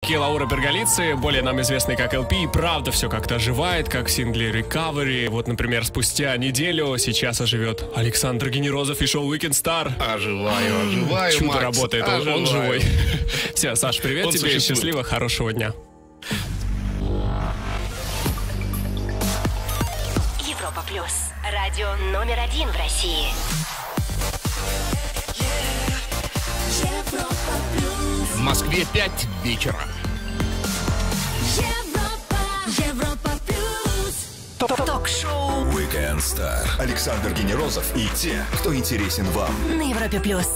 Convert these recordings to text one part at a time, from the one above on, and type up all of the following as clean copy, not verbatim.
Лаура Бергалици, более нам известный как LP, и правда все как-то оживает, как в сингле Recovery. Вот, например, спустя неделю сейчас оживет Александр Генерозов и шоу Weekend Star. Оживаю, Чудо Макс, работает, он живой. Все, Саш, привет тебе, счастливо, хорошего дня. Европа Плюс. Радио номер 1 в России. В Москве 5 вечера. Европа Плюс. Ток-шоу Weekend Star. Александр Генерозов и те, кто интересен вам. на Европе Плюс.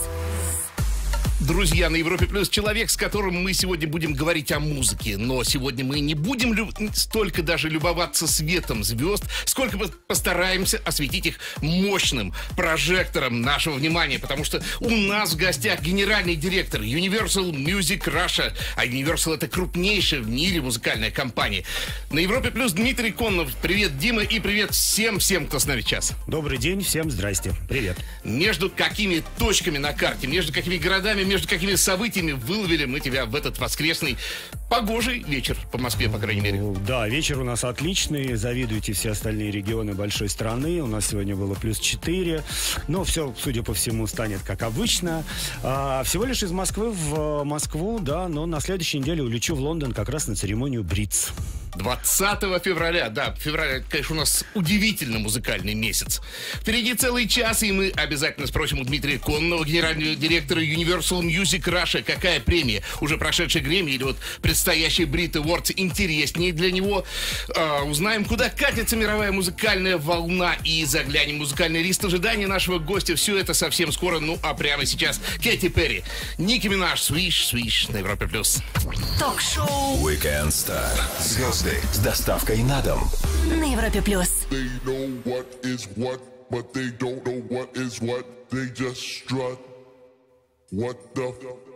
Друзья, на Европе Плюс человек, с которым мы сегодня будем говорить о музыке. Но сегодня мы не будем столько даже любоваться светом звезд, сколько постараемся осветить их мощным прожектором нашего внимания. Потому что у нас в гостях генеральный директор Universal Music Russia. А Universal — это крупнейшая в мире музыкальная компания. На Европе Плюс Дмитрий Коннов. Привет, Дима, и привет всем, кто с нами сейчас. Добрый день, всем здрасте. Привет. Между какими точками на карте, между какими городами, между какими событиями выловили мы тебя в этот воскресный погожий вечер по Москве, по крайней мере? Да, вечер у нас отличный. Завидуйте все остальные регионы большой страны. У нас сегодня было +4. Но все, судя по всему, станет как обычно. Всего лишь из Москвы в Москву, да, но на следующей неделе улечу в Лондон как раз на церемонию Бритс. 20 февраля, да, февраль, конечно, у нас удивительно музыкальный месяц. Впереди целый час, и мы обязательно спросим у Дмитрия Коннова, генерального директора Universal Music Russia, какая премия, уже прошедший Грэмми или вот предстоящий Brit Awards интереснее для него. Узнаем, куда катится мировая музыкальная волна, и заглянем в музыкальный лист ожидания нашего гостя. Все это совсем скоро, ну а прямо сейчас Кэти Перри, Ники Минаж, Свиш на Европе Плюс. Ток-шоу Weekend Star. Звезды с доставкой на дом. на Европе Плюс. They know what is what, but they don't know what is what. They just strut. What the?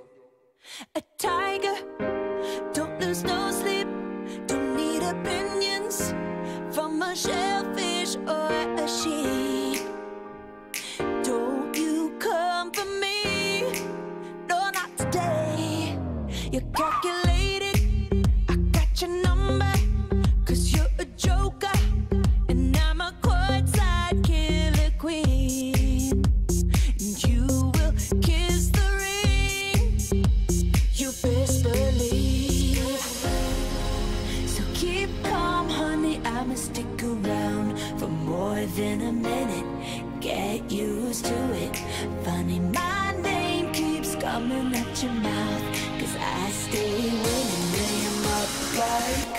A tiger, don't lose no sleep, don't need opinions from a shellfish or a sheep. Don't you come for me, no, not today. You're calculated, I got your number, 'cause you're a joker, and I'm a courtside killer queen. And you will kiss the ring, you best believe. So keep calm, honey, I'ma stick around for more than a minute. Get used to it. Funny, my name keeps coming at your mouth, 'cause I stay winning, lay 'em up like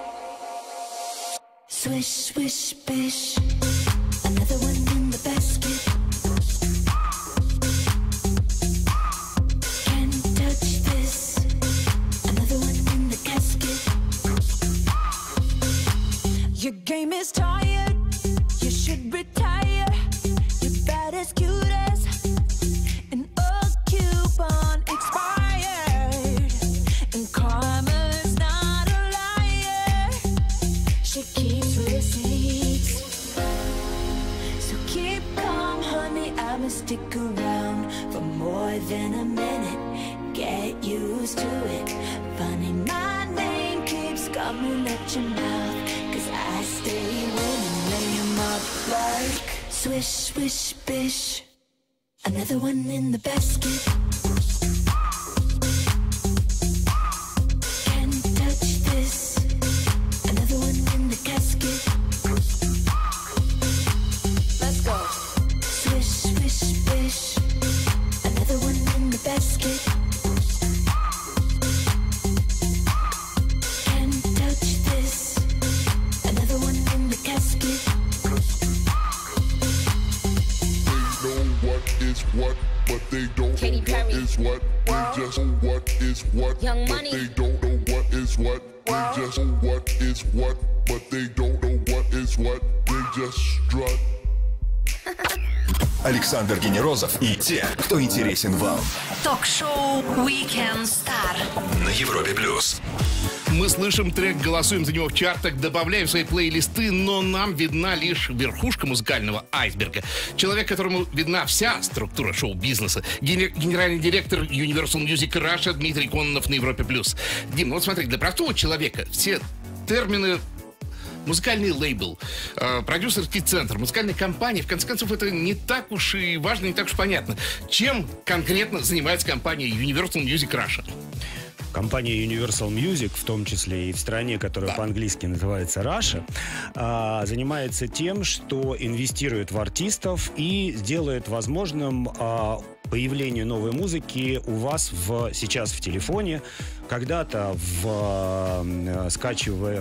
swish, swish, bish. Another one in the basket. Can't touch this. Another one in the casket. Your game is tired. You should retire. You're bad as cute as an old coupon expired. And karma's not a liar. She keeps receipts. So keep calm, honey, I'ma stick around for more than a minute. Get used to it. Funny, my name keeps coming at your mouth, 'cause I stay winning, lay 'em up like swish, swish, bish. Another one in the basket. Can't touch this. Another one in the casket. Let's go. Swish, swish, bish. Another one in the basket. Can't touch this. Another one in the casket. They know what is what, but they don't Katy know what Perry. is what. They just know what is what, Young but Money. they don't know what is what. They just know what is what, but they don't know what is what. They just strut. Александр Генерозов и те, кто интересен вам. Ток-шоу Weekend Star На Европе плюс. Мы слышим трек, голосуем за него в чартах, добавляем в свои плейлисты, но нам видна лишь верхушка музыкального айсберга. Человек, которому видна вся структура шоу-бизнеса. Генеральный директор Universal Music Russia Дмитрий Кононов на Европе+. Дим, ну вот смотри, для простого человека все термины... Музыкальный лейбл, продюсерский центр, музыкальная компания, в конце концов, это не так уж и важно, не так уж понятно. Чем конкретно занимается компания Universal Music Russia? Компания Universal Music, в том числе и в стране, которая по-английски называется Russia, занимается тем, что инвестирует в артистов и делает возможным появление новой музыки у вас сейчас в телефоне, когда-то скачивая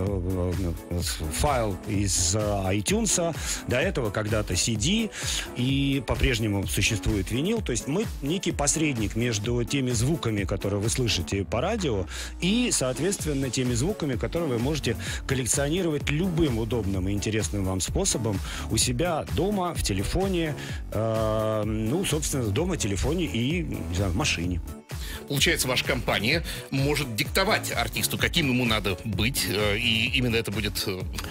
файл из iTunes, до этого когда-то CD, и по-прежнему существует винил. То есть мы некий посредник между теми звуками, которые вы слышите по радио, и, соответственно, теми звуками, которые вы можете коллекционировать любым удобным и интересным вам способом у себя дома, в телефоне, собственно, дома, в телефоне и, не знаю, в машине. Получается, ваша компания может диктовать артисту, каким ему надо быть, и именно это будет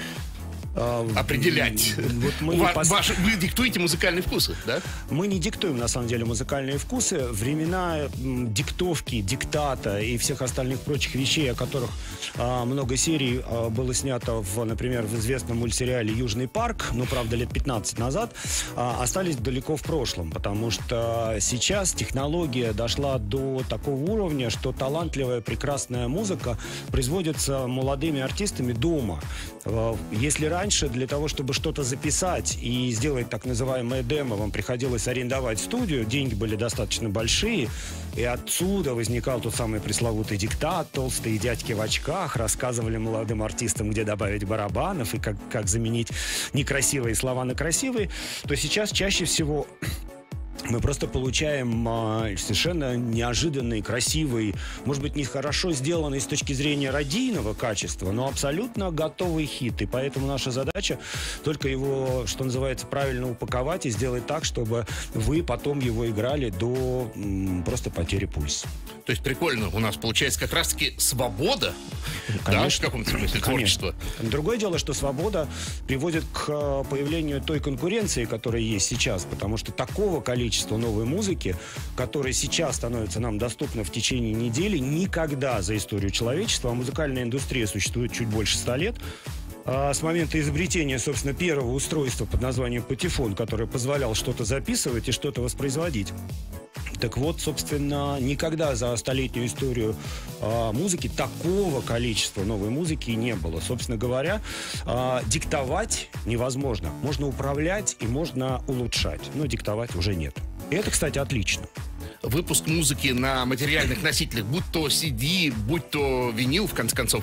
определять. Вот Вы диктуете музыкальные вкусы, да? Мы не диктуем, на самом деле, музыкальные вкусы. Времена диктовки, диктата и всех остальных прочих вещей, о которых много серий было снято, например, в известном мультсериале «Южный парк», правда, лет 15 назад, остались далеко в прошлом, потому что сейчас технология дошла до такого уровня, что талантливая, прекрасная музыка производится молодыми артистами дома. Если раньше для того, чтобы что-то записать и сделать так называемое демо, вам приходилось арендовать студию, деньги были достаточно большие, и отсюда возникал тот самый пресловутый диктат, толстые дядьки в очках рассказывали молодым артистам, где добавить барабанов и как заменить некрасивые слова на красивые, то сейчас чаще всего... мы просто получаем совершенно неожиданный, красивый, может быть, не хорошо сделанный с точки зрения радийного качества, но абсолютно готовый хит. И поэтому наша задача только его, что называется, правильно упаковать и сделать так, чтобы вы потом его играли до просто потери пульса. То есть прикольно, у нас получается как раз-таки свобода, да, в каком-то смысле творчества. Другое дело, что свобода приводит к появлению той конкуренции, которая есть сейчас, потому что такого количества новой музыки, которая сейчас становится нам доступна в течение недели, никогда за историю человечества, а музыкальная индустрия существует чуть больше 100 лет, с момента изобретения, собственно, первого устройства под названием патефон, которое позволяло что-то записывать и что-то воспроизводить. Так вот, собственно, никогда за столетнюю историю музыки такого количества новой музыки не было. Собственно говоря, диктовать невозможно. Можно управлять и можно улучшать, но диктовать уже нет. И это, кстати, отлично. Выпуск музыки на материальных носителях, будь то CD, будь то винил, в конце концов,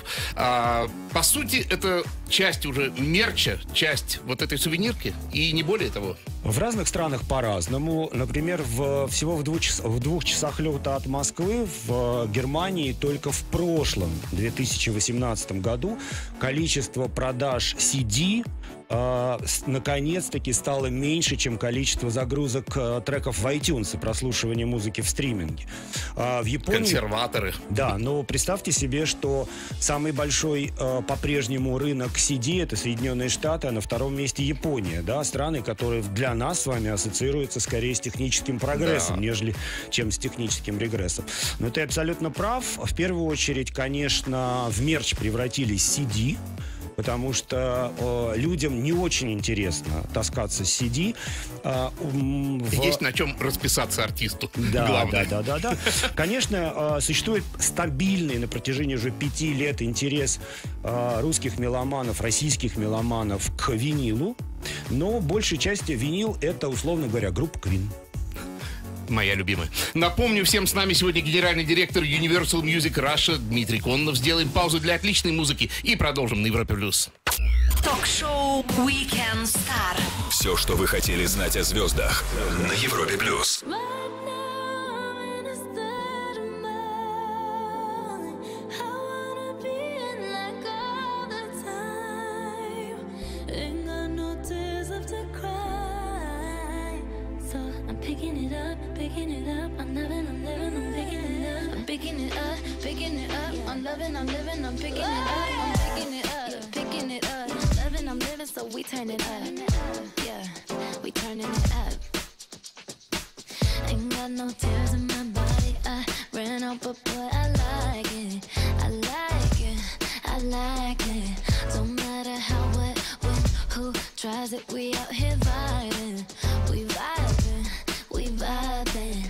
по сути, это часть уже мерча, часть вот этой сувенирки, и не более того. В разных странах по-разному. Например, всего в 2 часах лета от Москвы в Германии только в прошлом, 2018 году, количество продаж CD наконец-таки стало меньше, чем количество загрузок треков в iTunes и прослушивания музыки в стриминге. В Японии... Консерваторы. Да, но представьте себе, что самый большой по-прежнему рынок CD — это Соединенные Штаты, а на втором месте Япония, да, страны, которые для нас с вами ассоциируются скорее с техническим прогрессом, нежели чем с техническим регрессом. Но ты абсолютно прав. В первую очередь, конечно, в мерч превратились CD, потому что людям не очень интересно таскаться с CD. Есть на чем расписаться артисту. Да. Конечно, существует стабильный на протяжении уже 5 лет интерес русских меломанов, российских меломанов к винилу, но большей части винил — это, условно говоря, группа Queen. Моя любимая. Напомню, всем с нами сегодня генеральный директор Universal Music Russia Дмитрий Кононов. Сделаем паузу для отличной музыки и продолжим на Европе+. Ток-шоу Weekend Star. Все, что вы хотели знать о звездах на Европе+. Ain't got no tears left to cry, so Loving, I'm living, I'm picking it up, I'm picking it up, yeah, picking it up. Loving, I'm living, so we turn it up. Yeah, we turning it up. Ain't got no tears in my body. I ran out, but boy, I like it. I like it. I like it. Don't matter how, what, when, who tries it. We out here vibing. We vibing. We vibing.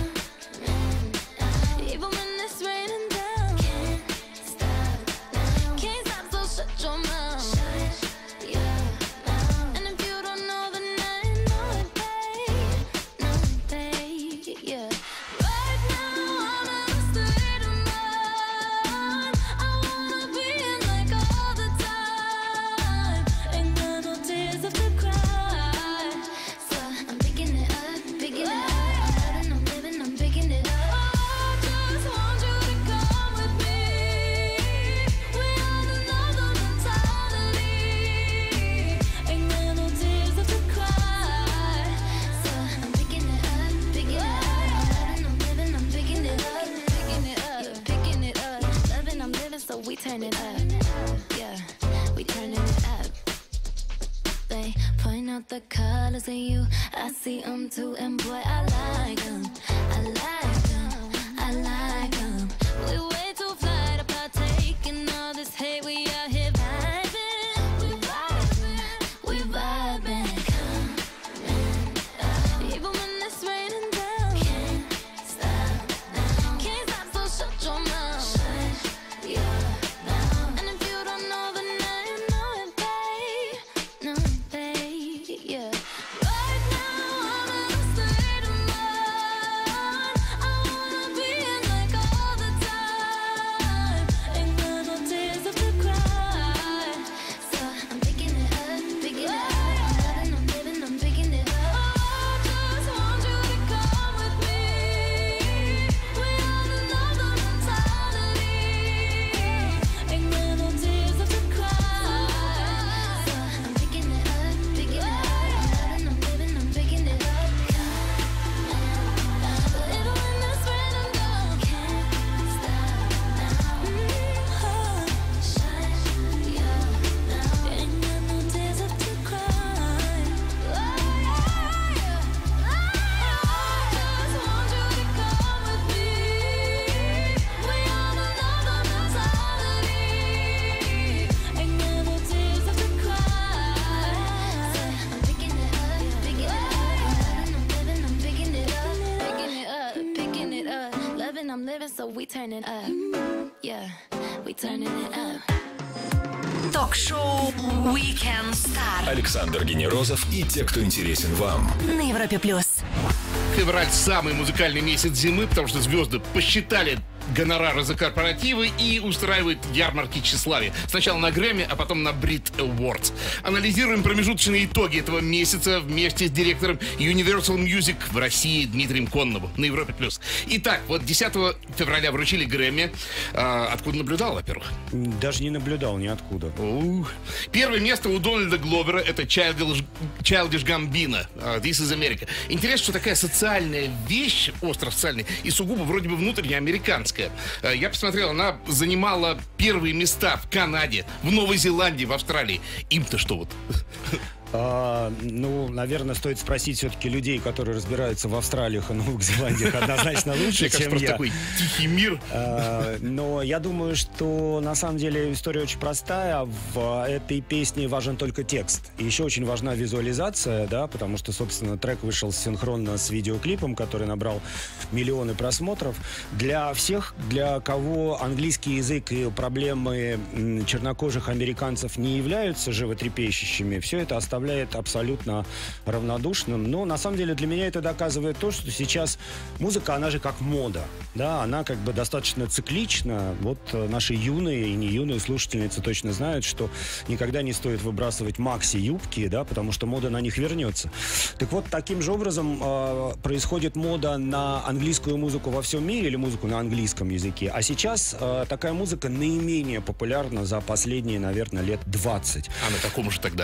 Even when it's raining down, can't stop now. Can't stop, so shut your mouth. Shut your mouth. And if you don't know, then I know it, babe. Know it, babe. Yeah. Right now I'm in a state of mind. I wanna be in like all the time. Ain't got no tears left to cry. So I'm picking it up, picking it up. I'm living, I'm picking it up. I just want you to come with me. We on another mentality. Ain't got no tears left to cry. So I'm picking it up, picking it up. I'm living, I'm picking it up, picking it up, yeah, picking it up. Loving, I'm living, so we turn it up. Yeah, we turning it up. They point out the colors in you. I see them too, and boy, I like them. I like them. I like them. We way too fly to partake in all this hate. We out here vibing. We vibing. We vibing. Even when it's raining down, can't stop now. Can't stop, so shut your mouth. Shut your mouth. And if you don't know, then I know it, babe. Know it, babe. Yeah. Right now I'm in a state of mind. I wanna be in like all the time. Ain't got no tears left to cry. So I'm picking it up, picking it up. I'm living, I'm picking it up. I just want you to come with me. We on another mentality. Ain't got no tears left to cry. So I'm picking it up, picking it up. I'm living, I'm picking it up. Even when it's raining down, can't stop now. Shut your mouth. Ain't got no tears left to cry. I just want you to come with me. We on another mentality. Ain't got no tears left to cry. So I'm picking it up, picking it up. I'm living, I'm picking it up, picking it up, picking it up. Loving, I'm living, so we turn it up. Yeah, we turning it up. Ток-шоу Weekend Star Александр Генерозов и те, кто интересен вам. на Европе плюс. Февраль самый музыкальный месяц зимы, потому что звезды посчитали гонорары за корпоративы и устраивают ярмарки тщеславия. Сначала на Грэмми, а потом на Brit Awards. Анализируем промежуточные итоги этого месяца вместе с директором Universal Music в России Дмитрием Конновым на Европе+. Итак, вот 10 февраля вручили Грэмми. Откуда наблюдал, во-первых? Даже не наблюдал ниоткуда. Первое место у Дональда Гловера — это Childish Gambino, This is America. Интересно, что такая социальная вещь, остро социальная, и сугубо вроде бы внутреннеамериканская. Я посмотрел, она занимала первые места в Канаде, в Новой Зеландии, в Австралии. Им-то что вот? Ну, наверное, стоит спросить все-таки людей, которые разбираются в Австралиях и Новых Зеландиях однозначно лучше, чем просто я. такой тихий мир. Но я думаю, что на самом деле история очень простая. В этой песне важен только текст. И еще очень важна визуализация, да, потому что, собственно, трек вышел синхронно с видеоклипом, который набрал миллионы просмотров. Для всех, для кого английский язык и проблемы чернокожих американцев не являются животрепещущими, все это оставляет абсолютно равнодушным. Но на самом деле для меня это доказывает то, что сейчас музыка, она же как мода. Да, она как бы достаточно циклична. Вот наши юные и не юные слушательницы точно знают, что никогда не стоит выбрасывать макси-юбки, да, потому что мода на них вернется. Так вот, таким же образом происходит мода на английскую музыку во всем мире или музыку на английском языке. А сейчас такая музыка наименее популярна за последние, наверное, лет 20. А на каком же тогда?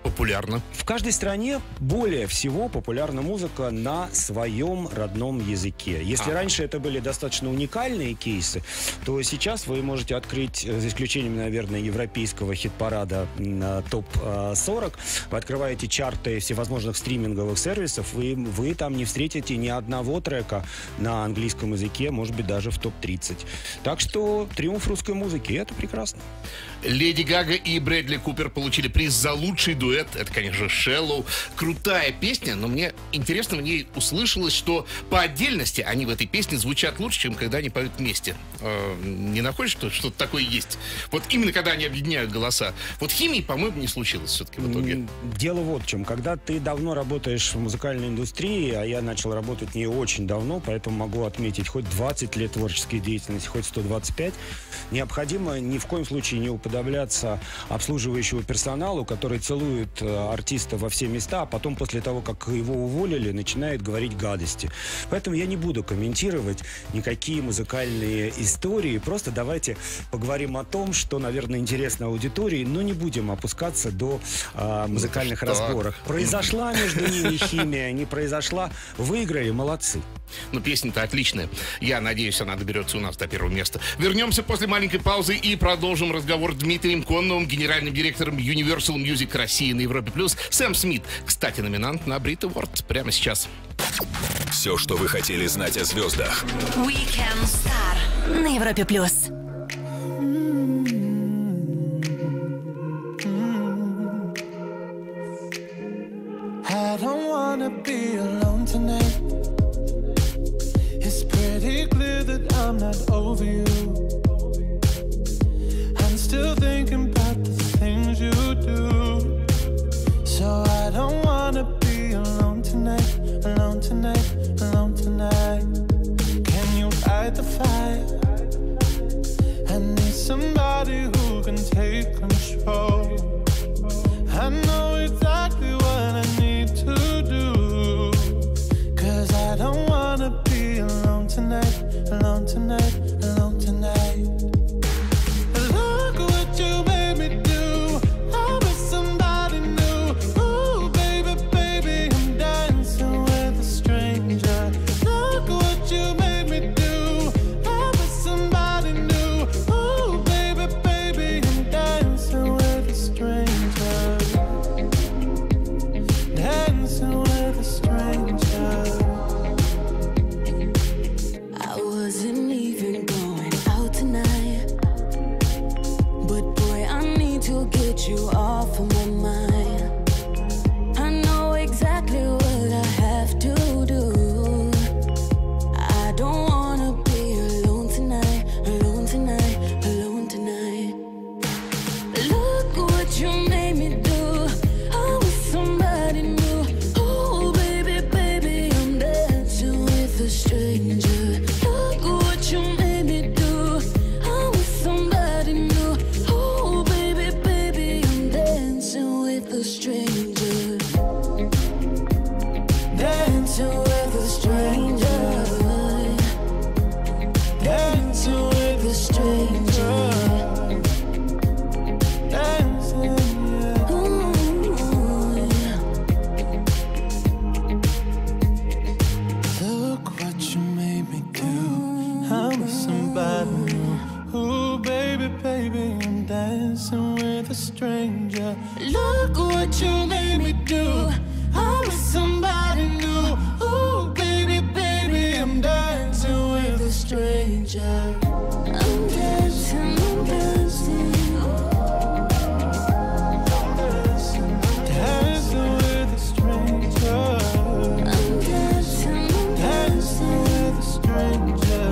Популярно. В каждой стране более всего популярна музыка на своем родном языке. Если раньше это были достаточно уникальные кейсы, то сейчас вы можете открыть, за исключением, наверное, европейского хит-парада ТОП-40, вы открываете чарты всевозможных стриминговых сервисов, и вы там не встретите ни одного трека на английском языке, может быть, даже в ТОП-30. Так что триумф русской музыки, и это прекрасно. Леди Гага и Брэдли Купер получили приз за лучший дуэт. Это, конечно, «Shallow». Крутая песня, но мне интересно, в ней услышалось, что по отдельности они в этой песне звучат лучше, чем когда они поют вместе. Не находишь, что что-то такое есть? Вот именно когда они объединяют голоса. Вот химии, по-моему, не случилось все-таки в итоге. Дело вот в чем. Когда ты давно работаешь в музыкальной индустрии, а я начал работать в ней очень давно, поэтому могу отметить хоть 20 лет творческой деятельности, хоть 125, необходимо ни в коем случае не уподобляться обслуживающему персоналу, который целует артиста во все места, а потом после того, как его уволили, начинает говорить гадости. Поэтому я не буду комментировать никакие музыкальные истории. Просто давайте поговорим о том, что, наверное, интересно аудитории, но не будем опускаться до музыкальных разборок. Произошла между ними химия, не произошла. Выиграли, молодцы. Но песня-то отличная. Я надеюсь, она доберется у нас до первого места. Вернемся после маленькой паузы и продолжим разговор с Дмитрием Конновым, генеральным директором Universal Music России на Европе+. Сэм Смит, кстати, номинант на Brit Award прямо сейчас. Все, что вы хотели знать о звездах. Weekend Star на Европе+. I don't wanna be alone tonight. It's pretty clear that I'm not over you. I'm still thinking about the things you do. So I don't wanna be alone tonight, alone tonight, alone tonight. Can you fight the fire? I need somebody who can take control. I know exactly what I need to do. 'Cause I don't wanna be alone tonight, alone tonight, alone tonight. Look what you made me do. I was somebody new. Ooh, baby, baby, I'm dancing with a stranger. Look what you made me do. I was somebody new. Ooh, baby, baby, I'm dancing with a stranger. Dancing with a stranger. I wasn't even going out tonight, but boy, I need to get you off of my mind. I know exactly what I have to do. I don't wanna be alone tonight, alone tonight, alone tonight. Look what you made me do. I was somebody new. Oh, baby, baby, I'm dancing with a stranger. Look what you made me do. I was somebody new. Oh, baby, baby, I'm dancing with a stranger. Dancing with a stranger. Dancing with a stranger. Dancing, yeah. Ooh, yeah. Look what you made me do. I'm somebody new. Ooh, baby, baby, I'm dancing with a stranger. Look what you made me do. I was somebody new. Ooh, baby, baby, I'm dancing with a stranger. I'm dancing, I'm dancing. Dancing with a stranger. I'm dancing, I'm Dancing with a stranger.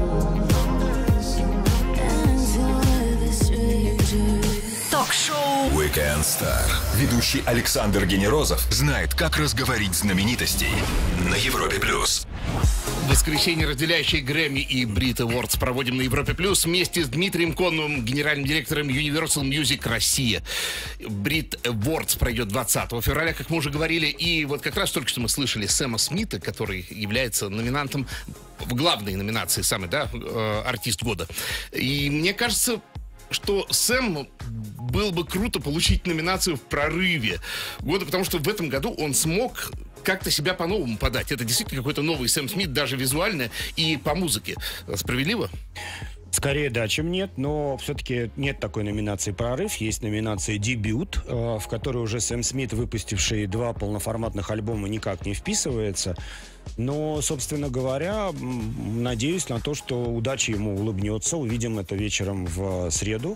dancing with a stranger. Ток-шоу Weekend Star. Ведущий Александр Генерозов знает, как разговорить знаменитостей на Европе+. В воскресенье разделяющие Грэмми и Brit Awards проводим на Европе Плюс вместе с Дмитрием Конновым, генеральным директором Universal Music Россия. Brit Awards пройдет 20 февраля, как мы уже говорили. И вот как раз только что мы слышали Сэма Смита, который является номинантом в главной номинации, самый, да, артист года. И мне кажется, что Сэм было бы круто получить номинацию в «Прорыве года», потому что в этом году он смог как-то себя по-новому подать. Это действительно какой-то новый Сэм Смит, даже визуально и по музыке. Справедливо? Скорее да, чем нет, но все-таки нет такой номинации «Прорыв». Есть номинация «Дебют», в которой уже Сэм Смит, выпустивший 2 полноформатных альбома, никак не вписывается. Но, собственно говоря, надеюсь на то, что удача ему улыбнется. Увидим это вечером в среду.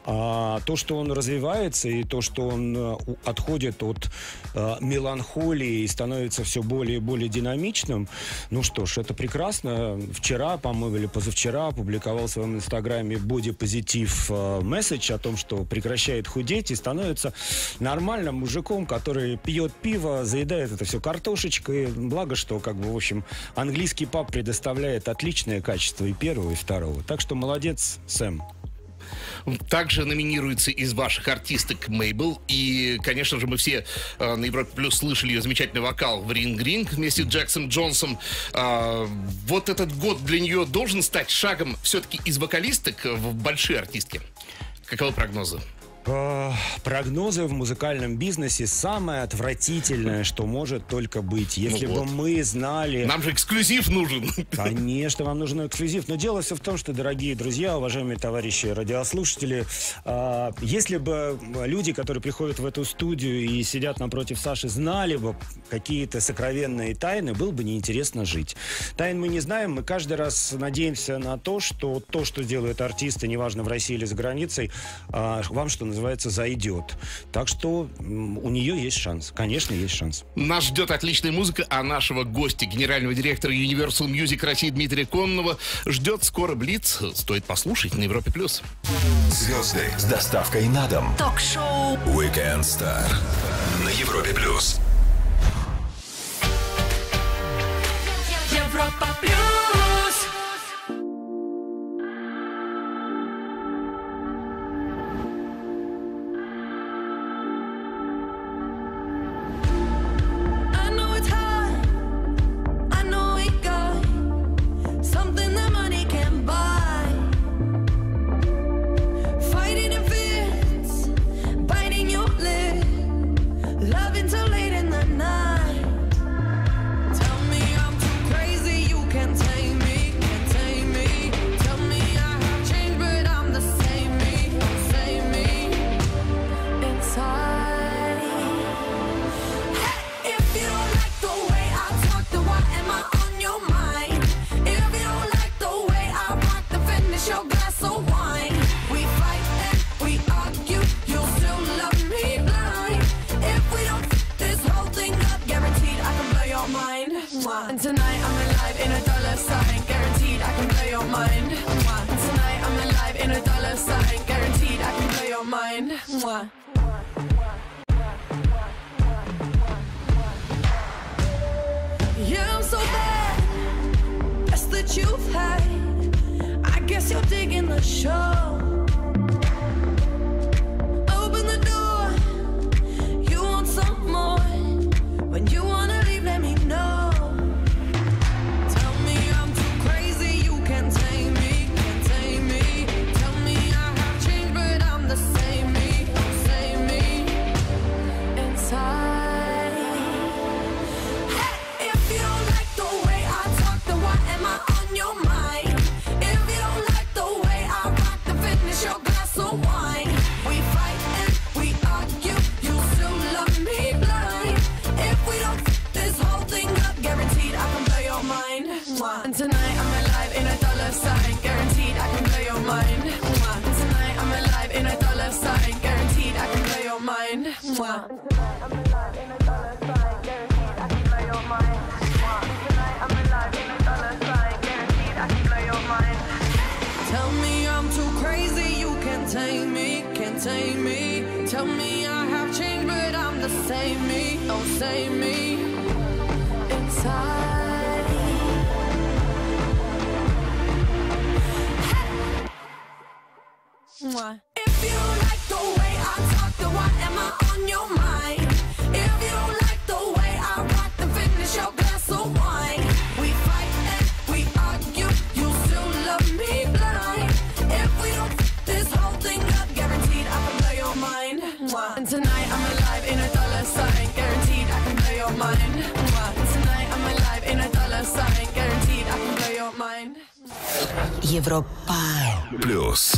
А то, что он развивается, и то, что он отходит от меланхолии и становится все более и более динамичным, ну что ж, это прекрасно. Вчера, по-моему, или позавчера опубликовал в своем инстаграме бодипозитив месседж о том, что прекращает худеть и становится нормальным мужиком, который пьет пиво, заедает это все картошечкой. Благо, что в общем, английский паб предоставляет отличное качество и первого, и второго. Так что молодец, Сэм. Также номинируется из ваших артисток Мейбл. И, конечно же, мы все на Европе Плюс слышали ее замечательный вокал в «Ринг Ринг» вместе с Джексом Джонсом. Вот этот год для нее должен стать шагом все-таки из вокалисток в большие артистки. Каковы прогнозы? Прогнозы в музыкальном бизнесе самое отвратительное, что может только быть. Если бы мы знали... Нам же эксклюзив нужен. Конечно, вам нужен эксклюзив. Но дело все в том, что, дорогие друзья, уважаемые товарищи радиослушатели, если бы люди, которые приходят в эту студию и сидят напротив Саши, знали бы какие-то сокровенные тайны, было бы неинтересно жить. Тайн мы не знаем, мы каждый раз надеемся на то, что делают артисты, неважно в России или за границей, вам, что называется, зайдет. Так что у нее есть шанс. Конечно, есть шанс. Нас ждет отличная музыка, а нашего гостя, генерального директора Universal Music России Дмитрия Кононова, ждет скоро Блиц. Стоит послушать на Европе+. Звезды с доставкой на дом. Ток-шоу Weekend Star на Европе+. Европа плюс. Европа Плюс.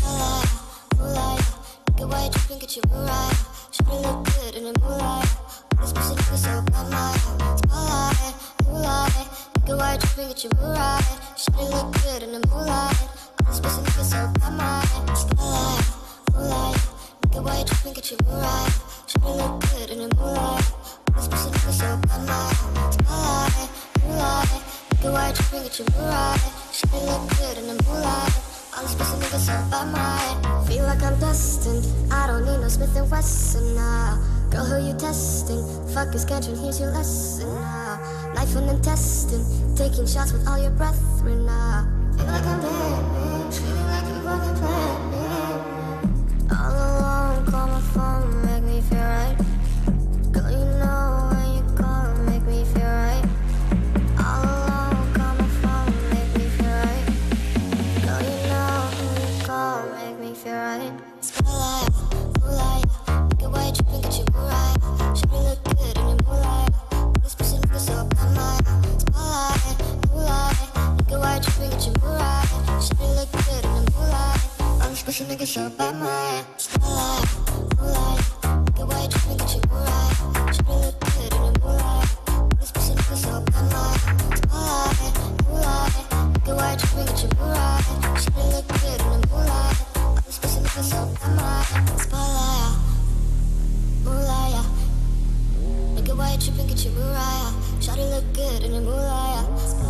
Feel like I'm destined. I don't need no Smith and Wesson now. Girl, who you testing? Fuck is catching, here's your lesson now. Knife and intestine, taking shots with all your brethren now. Feel like I'm dead, feeling like you fucking planned me. All alone, call my phone, make me feel right. Girl, you know when you call, make me feel right. All alone, call my phone, make me feel right. Girl, you know when you call, make me feel right. Spotlight, moonlight, nigga, why you tripping, get you right. Should we look good in the moonlight? This pussy nigga so bad, my spotlight, moonlight, nigga, why you tripping, get you right. Should we look good in the moonlight? All this pussy nigga so bad, my spotlight, moonlight, nigga, why you tripping, get you right. Should we look good in the moonlight? All this pussy nigga so bad, my spotlight, moonlight, nigga, why you tripping, get you right. Should we look good in the moonlight? All this pussy nigga so bad, my spotlight, moonlight, nigga, why you tripping, get you right. Shawty look good in the moonlight.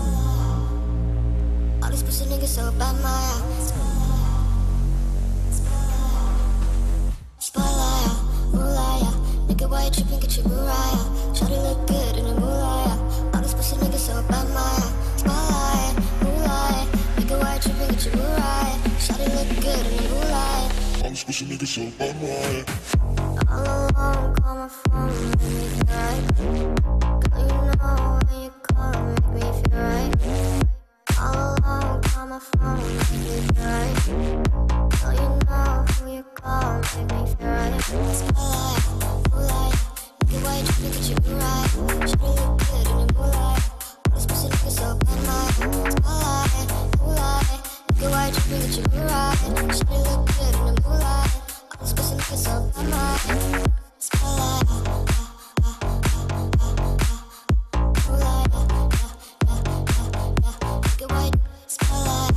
All these pussy niggas so bad, my spotlight, moonlight, nigga, why you tripping, get you right. Shawty look good in the moonlight. All these pussy niggas so bad, my spotlight, moonlight, nigga, why you tripping, get you right. Shawty look good in the moonlight. All these pussy niggas so bad, my all alone, call my phone, make me feel right. Girl, you know when you call, make me feel right. All alone, call my phone, make me feel right. Girl, you know who you call, make me feel right. Spotlight, moonlight, nigga, why you tripping, get you right. Should we look good in the moonlight? All this pussy nigga so bad, my spotlight, moonlight, nigga, why you tripping, get you right. Should we look good in the moonlight? This pussy nigga so bad, my spotlight, moonlight, nigga, why you spotlight,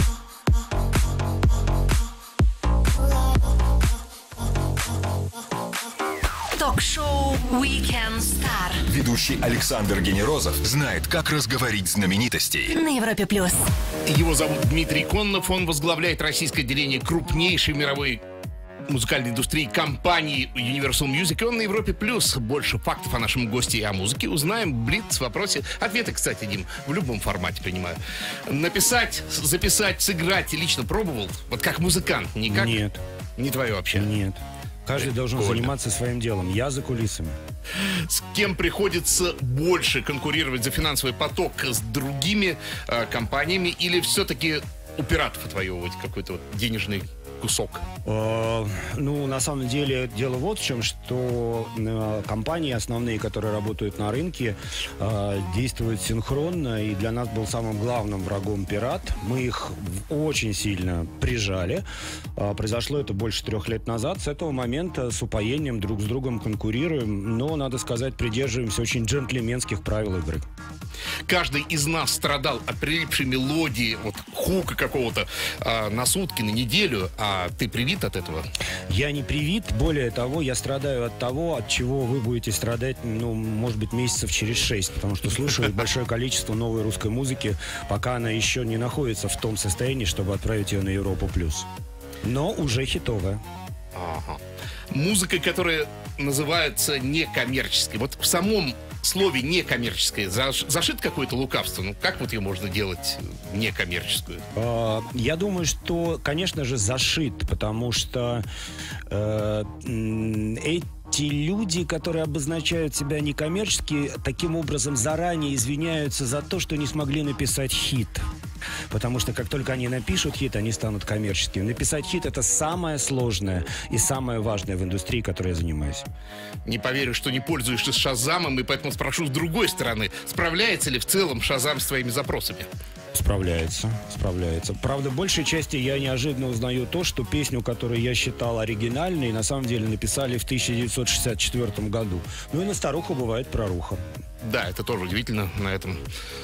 Ток-шоу Weekend Star. Ведущий Александр Генерозов знает, как разговорить знаменитостей. На Европе Плюс. Его зовут Дмитрий Коннов, он возглавляет российское отделение крупнейшей мировой музыкальной индустрии компании Universal Music. И он на Европе Плюс. Больше фактов о нашем госте и о музыке узнаем. Блиц, вопросы. Ответы, кстати, Дим, в любом формате принимаю. Написать, записать, сыграть лично пробовал? Вот как музыкант, никак? Нет. Не твое вообще? Нет. Каждый должен заниматься своим делом. Я за кулисами. С кем приходится больше конкурировать за финансовый поток? С другими компаниями? Или все-таки у пиратов отвоевывать какой-то вот денежный кусок? Ну, на самом деле, дело вот в чем, что компании основные, которые работают на рынке, действуют синхронно, и для нас был самым главным врагом пират. Мы их очень сильно прижали. Произошло это больше 3 лет назад. С этого момента с упоением друг с другом конкурируем, но, надо сказать, придерживаемся очень джентльменских правил игры. Каждый из нас страдал от прилипшей мелодии, вот хука какого-то на сутки, на неделю. А ты привит от этого? Я не привит. Более того, я страдаю от того, от чего вы будете страдать, ну, может быть, месяцев через 6. Потому что слушаю большое количество новой русской музыки, пока она еще не находится в том состоянии, чтобы отправить ее на Европу Плюс. Но уже хитовая. Ага. Музыка, которая называется некоммерческой. Вот в самом слове некоммерческое зашит какое-то лукавство? Ну, как вот ее можно делать некоммерческую? Я думаю, что, конечно же, зашит, потому что эти люди, которые обозначают себя некоммерчески, таким образом заранее извиняются за то, что не смогли написать хит. Потому что как только они напишут хит, они станут коммерческими. Написать хит — это самое сложное и самое важное в индустрии, которой я занимаюсь. Не поверю, что не пользуешься Шазамом, и поэтому спрошу с другой стороны. Справляется ли в целом Шазам с твоими запросами? Справляется. Правда, в большей части я неожиданно узнаю то, что песню, которую я считал оригинальной, на самом деле написали в 1964 году. Ну и на старуху бывает проруха. Да, это тоже удивительно на этом.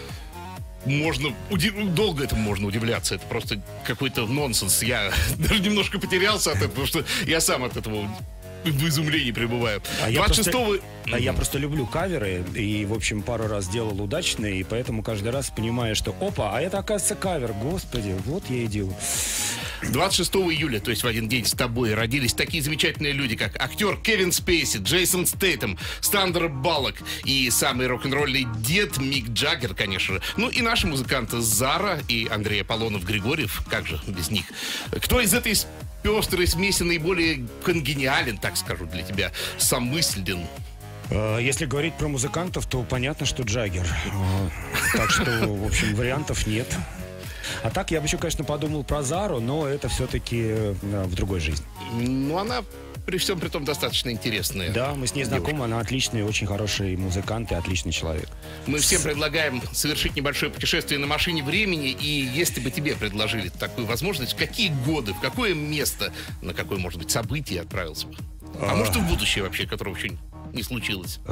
Долго этому можно удивляться. Это просто какой-то нонсенс. Я даже немножко потерялся от этого, потому что я сам от этого в изумлении пребываю. Я просто люблю каверы. И, в общем, пару раз делал удачные. И поэтому каждый раз понимаю, что опа, а это, оказывается, кавер. Господи, вот я и делаю. 26 июля, то есть в один день с тобой, родились такие замечательные люди, как актер Кевин Спейси, Джейсон Стейтем, Сандра Баллок и самый рок-н-ролльный дед Мик Джаггер, конечно же. Ну и наши музыканты Зара и Андрей Аполлонов-Григорьев, как же без них. Кто из этой пестрой смеси наиболее конгениален, так скажу для тебя, саммыслен? Если говорить про музыкантов, то понятно, что Джаггер. Так что, в общем, вариантов нет. А так я бы еще, конечно, подумал про Зару, но это все-таки в другой жизни. Ну, она при всем при том достаточно интересная. Да, мы с ней знакомы, она отличный, очень хороший музыкант и отличный человек. Мы всем предлагаем совершить небольшое путешествие на машине времени, и если бы тебе предложили такую возможность, в какие годы, в какое место, на какое, может быть, событие отправился бы? А может, и в будущее вообще, которого еще не случилось?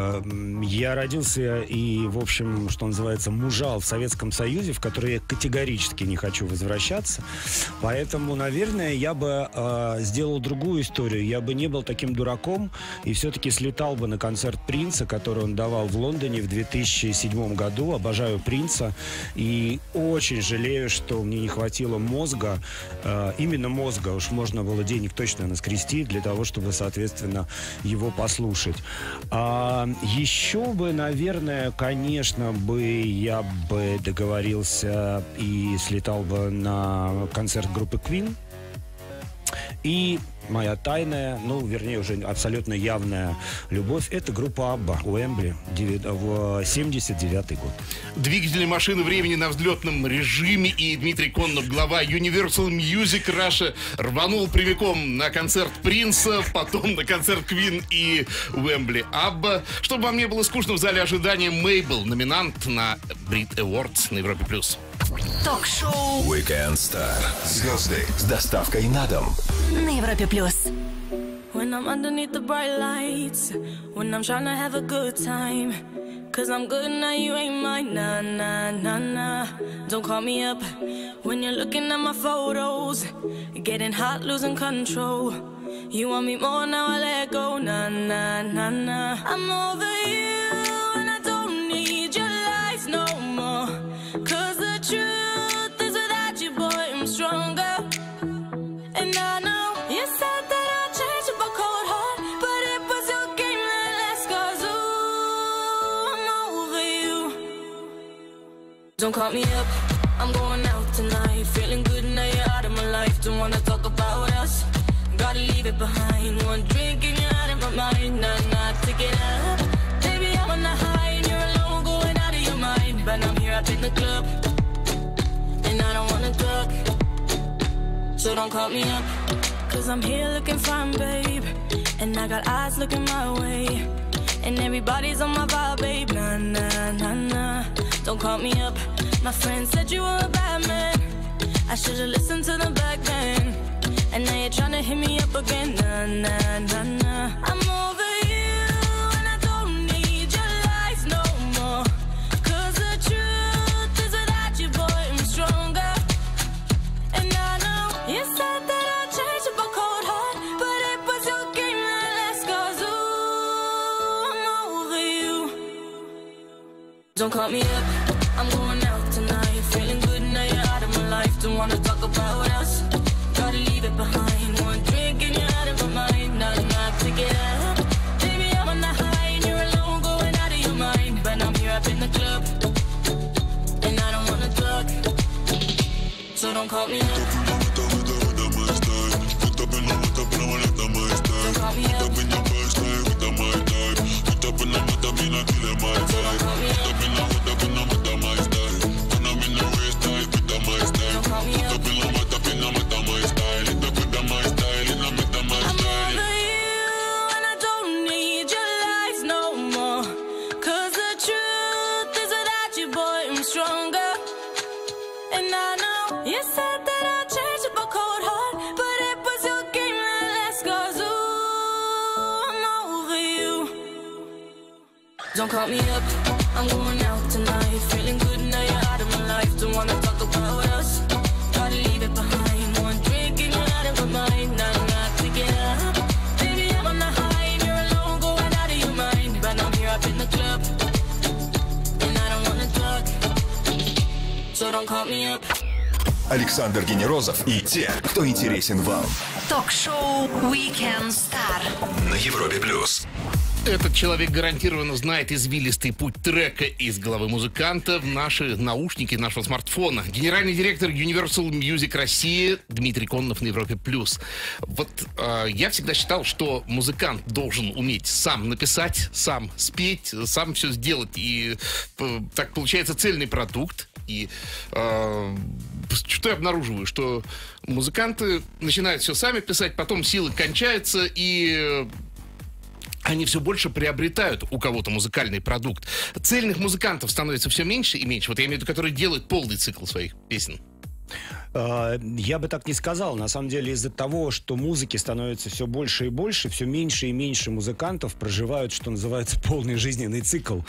Я родился и, в общем, что называется, мужал в Советском Союзе, в который я категорически не хочу возвращаться. Поэтому, наверное, я бы сделал другую историю. Я бы не был таким дураком и все-таки слетал бы на концерт Принца, который он давал в Лондоне в 2007 году. Обожаю Принца и очень жалею, что мне не хватило мозга, именно мозга, уж можно было денег точно наскрести для того, чтобы, соответственно, его послушать. Еще бы, наверное, конечно я бы договорился и слетал бы на концерт группы Queen. И моя тайная, вернее, уже абсолютно явная любовь — это группа Абба, Уэмбли, 79-й год. Двигатели машины времени на взлетном режиме, и Дмитрий Коннов, глава Universal Music Russia, рванул прямиком на концерт Принца, потом на концерт Queen и Уэмбли Абба. Чтобы вам не было скучно в зале ожидания, Мейбл, номинант на Brit Awards на Европе+. Ток-шоу Weekend Star. Звезды с доставкой на дом. На Европе+. When I'm underneath the bright lights, when I'm trying to have a good time, 'cause I'm good now, you ain't mine, nah, nah, nah, nah. Don't call me up when you're looking at my photos, getting hot, losing control. You want me more, now I let go, nah, nah, nah, nah. I'm over you and I don't need your lies no more, 'cause the truth is without you, boy, I'm stronger. And I know you said that I'd change up a cold heart, but it was your game that last, 'cause ooh, I'm over you. Don't call me up, I'm going out tonight, feeling good now you're out of my life. Don't wanna talk about us, gotta leave it behind. One drink and you're out of my mind, nah, take it up. Baby, I'm on the high and you're alone, going out of your mind. But I'm here up in the club, and I don't wanna talk, so don't call me up, 'cause I'm here looking fine, babe, and I got eyes looking my way, and everybody's on my vibe, babe, nah, nah, nah, nah. Don't call me up, my friend said you were a bad man, I should've listened to them back then, and now you're tryna hit me up again, nah, nah, nah, nah. I'm over you and I don't need your lies no more, 'cause the truth is without you, boy, I'm stronger. And I know you said that I'd change up a cold heart, but it was your game that last, 'cause ooh, I'm over you. Don't call me up, I'm going out tonight, feeling good now you're out of my life. Don't wanna talk about us, gotta leave it behind. One drink and you're out of my mind, nah, take it up. Baby, I'm on the high and you're alone, going out of your mind. But I'm here up in the club, and I don't wanna talk, so don't call me up. Don't call me up, I'm going out tonight. Feeling good now you're out of my life. Don't wanna talk about us, gotta leave it behind. One drink and you're out of my mind. Now I'm not picking up. Baby, I'm on the high and you're alone, going out of your mind. But I'm here up in the club, and I don't wanna talk, so don't call me up. Александр Генерозов и те, кто интересен вам. Ток-шоу Weekend Star На Европе плюс. Этот человек гарантированно знает извилистый путь трека из головы музыканта в наши наушники нашего смартфона. Генеральный директор Universal Music России Дмитрий Кононов на Европе+. Вот я всегда считал, что музыкант должен уметь сам написать, сам спеть, сам все сделать. И так получается цельный продукт. И что я обнаруживаю? Что музыканты начинают все сами писать, потом силы кончаются, и они все больше приобретают у кого-то музыкальный продукт. Цельных музыкантов становится все меньше и меньше. Вот я имею в виду, которые делают полный цикл своих песен. Я бы так не сказал. На самом деле, из-за того, что музыки становится все больше и больше, все меньше и меньше музыкантов проживают, что называется, полный жизненный цикл.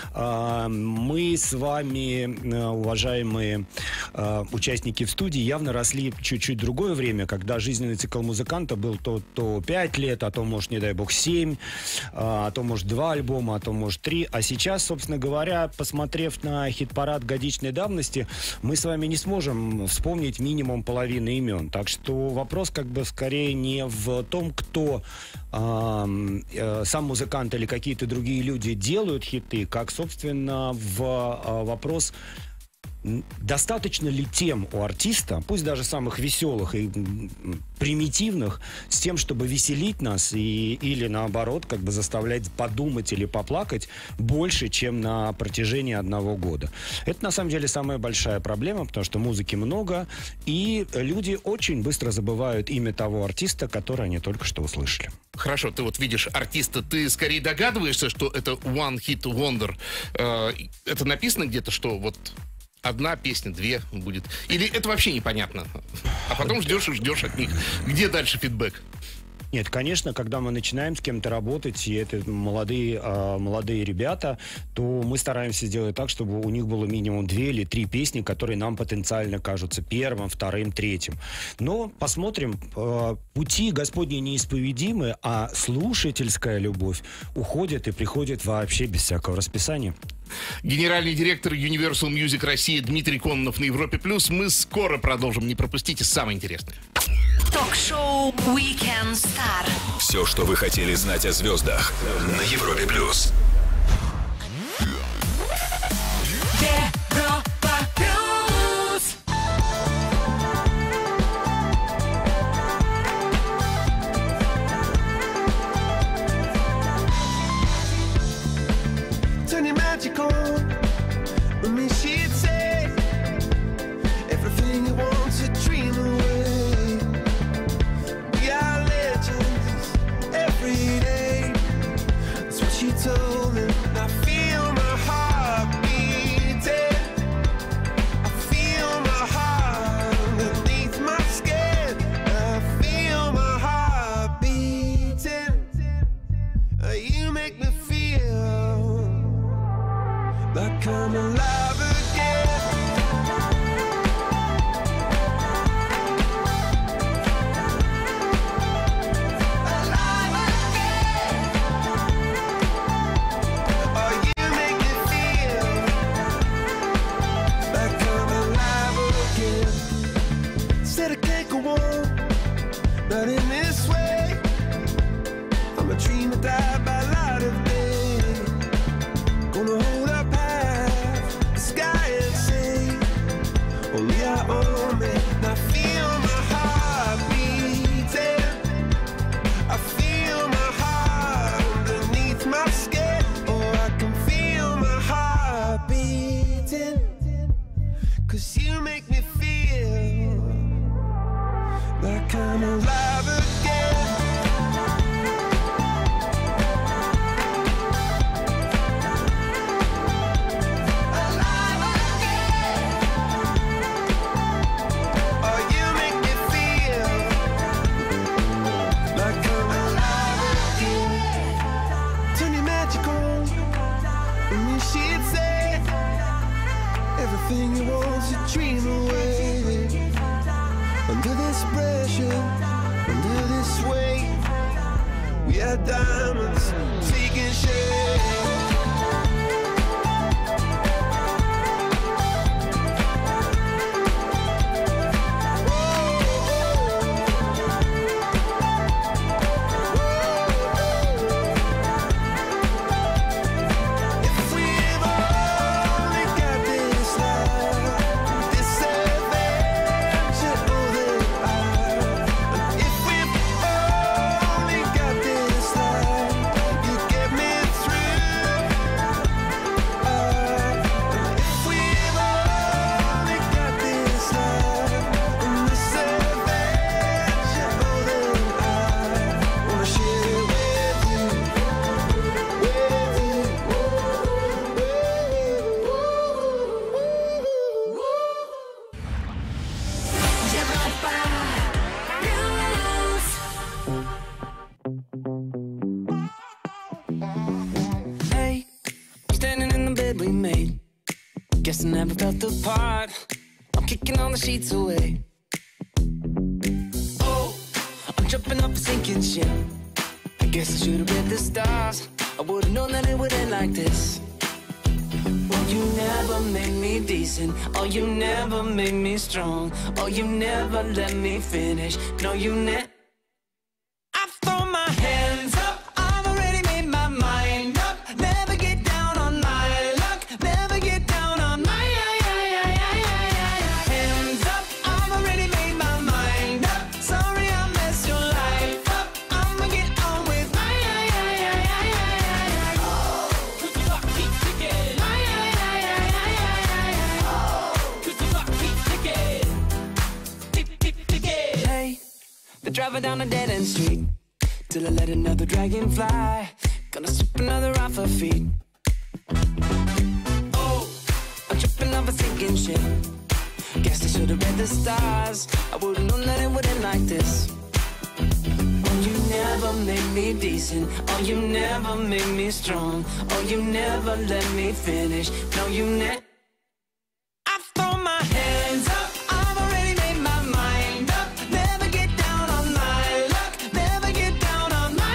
Мы с вами, уважаемые участники в студии, явно росли чуть-чуть другое время, когда жизненный цикл музыканта был то 5 лет, а то, может, не дай бог, 7, а то, может, 2 альбома, а то, может, 3. А сейчас, собственно говоря, посмотрев на хит-парад годичной давности, мы с вами не сможем вспомнить минимум половины имен. Так что вопрос как бы скорее не в том, кто сам музыкант или какие-то другие люди делают хиты, как, собственно, в вопрос, достаточно ли тем у артиста, пусть даже самых веселых и примитивных, с тем, чтобы веселить нас или наоборот, как бы заставлять подумать или поплакать больше, чем на протяжении 1 года. Это на самом деле самая большая проблема, потому что музыки много, и люди очень быстро забывают имя того артиста, который они только что услышали. Хорошо, ты вот видишь артиста, ты скорее догадываешься, что это One Hit Wonder. Это написано где-то, что вот одна песня, 2 будет? Или это вообще непонятно? А потом ждешь и ждешь от них. Где дальше фидбэк? Нет, конечно, когда мы начинаем с кем-то работать, и это молодые ребята, то мы стараемся сделать так, чтобы у них было минимум 2 или 3 песни, которые нам потенциально кажутся первым, вторым, третьим. Но посмотрим. Пути Господни неисповедимы, а слушательская любовь уходит и приходит вообще без всякого расписания. Генеральный директор Universal Music России Дмитрий Кононов на Европе+. Мы скоро продолжим. Не пропустите самое интересное. Ток-шоу Weekend Star. Все, что вы хотели знать о звездах на Европе+. Turn your magic on. With me, she'd say everything you want to dream away. We are legends every day. That's what she told red diamonds taking shape. Hey, standing in the bed we made. Guess I never felt apart. I'm kicking all the sheets away. Oh, I'm jumping off a sinking ship. I guess I should have read the stars. I would've known that it would end like this. Oh, you never made me decent. Oh, you never made me strong. Oh, you never let me finish. No, you never. I throw my hands up. I've already made my mind up. Never get down on my luck. Never get down on my hands up. I've already made my mind up. Sorry I messed your life up. I'ma get on with my Cause the clock keeps ticking. Cause the clock keeps ticking. Tick, tick, ticking. Hey, they're driving down a dead-end street till I let another dragon fly. Gonna sweep another off her feet. Oh, I'm tripping off a sinking ship. Guess I should've read the stars. I would've known that it would end like this. Oh, you never made me decent. Oh, you never made me strong. Oh, you never let me finish. No, you never. I throw my hands up. I've already made my mind up. Never get down on my luck. Never get down on my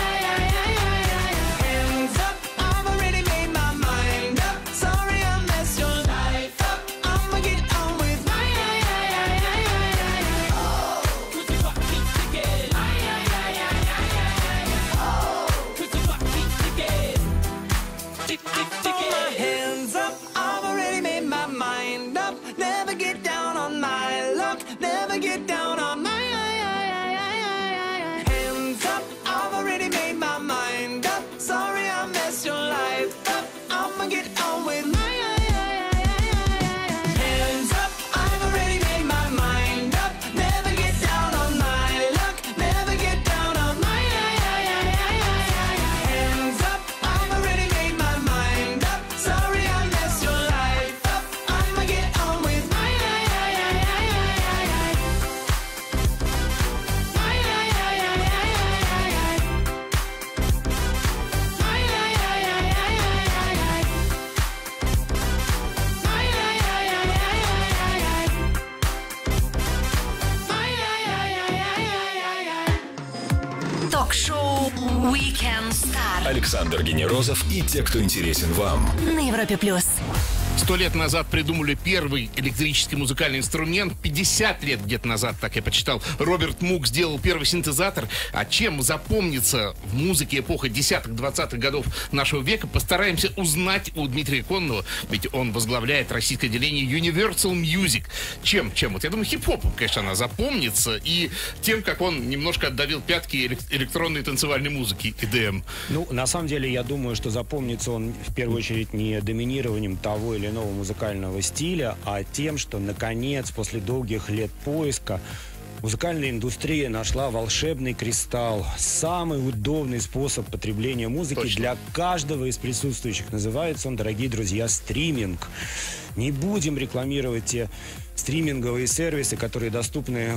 hands up. I've already made my mind up. Sorry I messed your life up. I'ma get on with my Cause the clock keeps ticking. Cause the clock keeps ticking. Tick, tick, ticking. My hands up. I've already made my mind up. Never get down on my luck. Never get down on my hands up. I've already made my mind up. Sorry I messed your life up. I'ma get on with my hands up. I've already made my mind up. Never get down on my luck. Never get down on my hands up. I've already made my mind up. Sorry I messed your life up. I'ma get on with my Ток-шоу Weekend Star Александр Генерозов и те, кто интересен вам. на Европе плюс. 100 лет назад придумали первый электрический музыкальный инструмент. 50 лет где-то назад, так я почитал, Роберт Мук сделал первый синтезатор. А чем запомнится в музыке эпохи 10-х, 20-х годов нашего века, постараемся узнать у Дмитрия Конного. Ведь он возглавляет российское отделение Universal Music. Чем? Вот я думаю, хип-хопом, конечно, она запомнится. И тем, как он немножко отдавил пятки электронной танцевальной музыки, EDM. Ну, на самом деле, я думаю, что запомнится он в первую очередь не доминированием того или иного музыкального стиля, а тем, что, наконец, после долгих лет поиска, музыкальная индустрия нашла волшебный кристалл. Самый удобный способ потребления музыки для каждого из присутствующих. Называется он, дорогие друзья, стриминг. Не будем рекламировать те стриминговые сервисы, которые доступны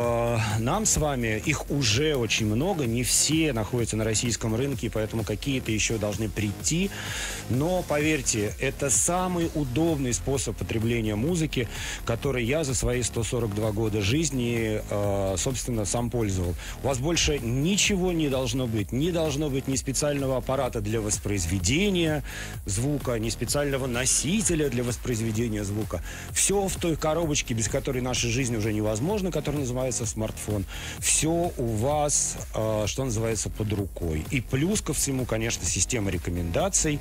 нам с вами. Их уже очень много, не все находятся на российском рынке, поэтому какие-то еще должны прийти. Но, поверьте, это самый удобный способ потребления музыки, который я за свои 142 года жизни, собственно, сам пользовал. У вас больше ничего не должно быть. Не должно быть ни специального аппарата для воспроизведения звука, ни специального носителя для воспроизведения звука. Все в той коробочке, без которой наша жизнь уже невозможна, которая называется смартфон. Все у вас, что называется, под рукой. И плюс ко всему, конечно, система рекомендаций.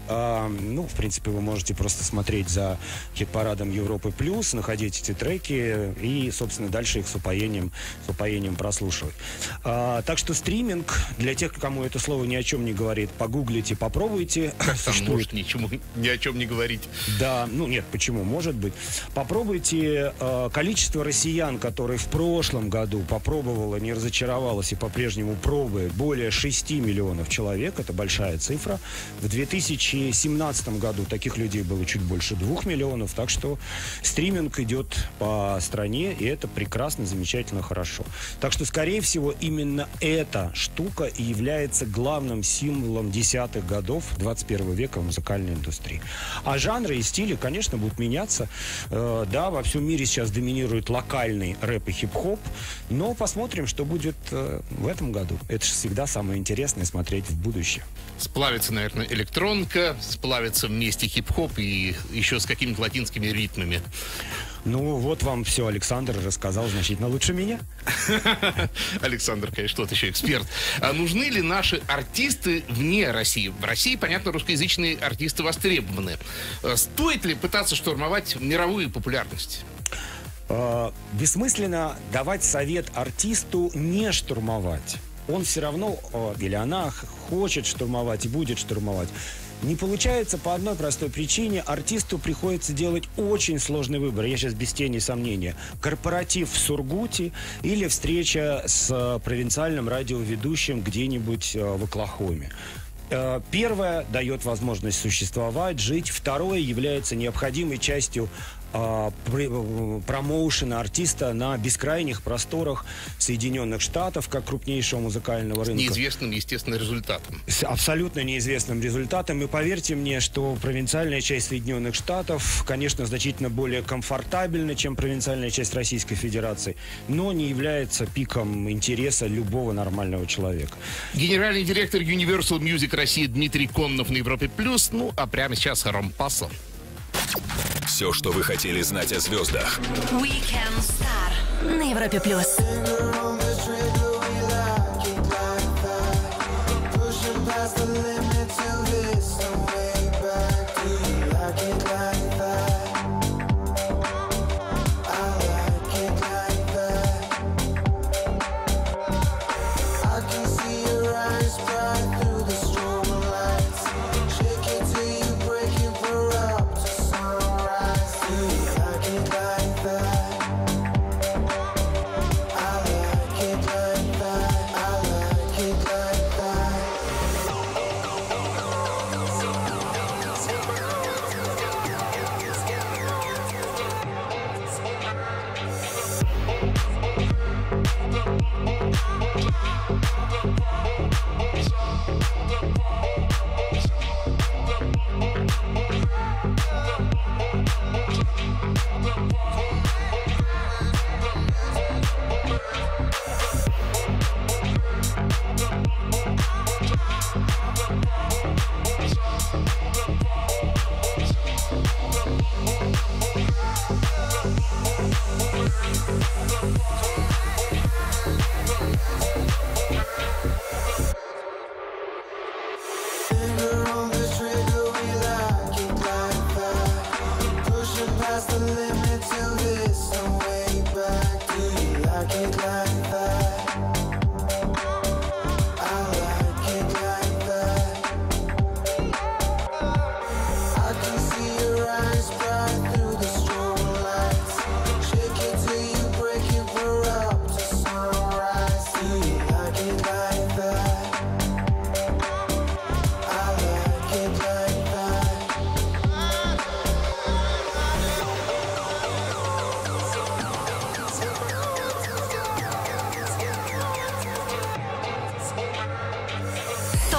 Ну, в принципе, вы можете просто смотреть за хит-парадом Европы Плюс, находить эти треки и, собственно, дальше их с упоением прослушивать. Так что стриминг, для тех, кому это слово ни о чем не говорит, погуглите, попробуйте. Как там может ни о чем не говорить? Да, ну нет, почему? Может быть. Попробуйте количество россиян, которые в прошлом году попробовало, не разочаровалось и по-прежнему пробует, более 6 миллионов человек, это большая цифра. В 2017 году таких людей было чуть больше 2 миллионов, так что стриминг идет по стране, и это прекрасно, замечательно, хорошо. Так что, скорее всего, именно эта штука и является главным символом десятых годов 21 века в музыкальной индустрии. А жанры и стили, конечно, будут меняться. Да, во всем мире сейчас доминирует локальный рэп и хип-хоп, но посмотрим, что будет в этом году. Это же всегда самое интересное — смотреть в будущее. Сплавится, наверное, электронка, сплавится вместе хип-хоп и еще с какими-то латинскими ритмами. Ну, вот вам все Александр рассказал значительно лучше меня. Александр, конечно, тот еще эксперт. А нужны ли наши артисты вне России? В России, понятно, русскоязычные артисты востребованы. Стоит ли пытаться штурмовать мировую популярность? Бессмысленно давать совет артисту не штурмовать. Он все равно, или она, хочет штурмовать и будет штурмовать. Не получается по одной простой причине. Артисту приходится делать очень сложный выбор. Я сейчас без тени сомнения. Корпоратив в Сургуте или встреча с провинциальным радиоведущим где-нибудь в Оклахоме. Первое дает возможность существовать, жить. Второе является необходимой частью промоушена артиста на бескрайних просторах Соединенных Штатов, как крупнейшего музыкального рынка. С неизвестным, естественно, результатом. С абсолютно неизвестным результатом. И поверьте мне, что провинциальная часть Соединенных Штатов, конечно, значительно более комфортабельна, чем провинциальная часть Российской Федерации, но не является пиком интереса любого нормального человека. Генеральный директор Universal Music России Дмитрий Коннов на Европе Плюс. Ну, а прямо сейчас Ромпассо. Все, что вы хотели знать о звездах. Weekend Star на Европе Плюс.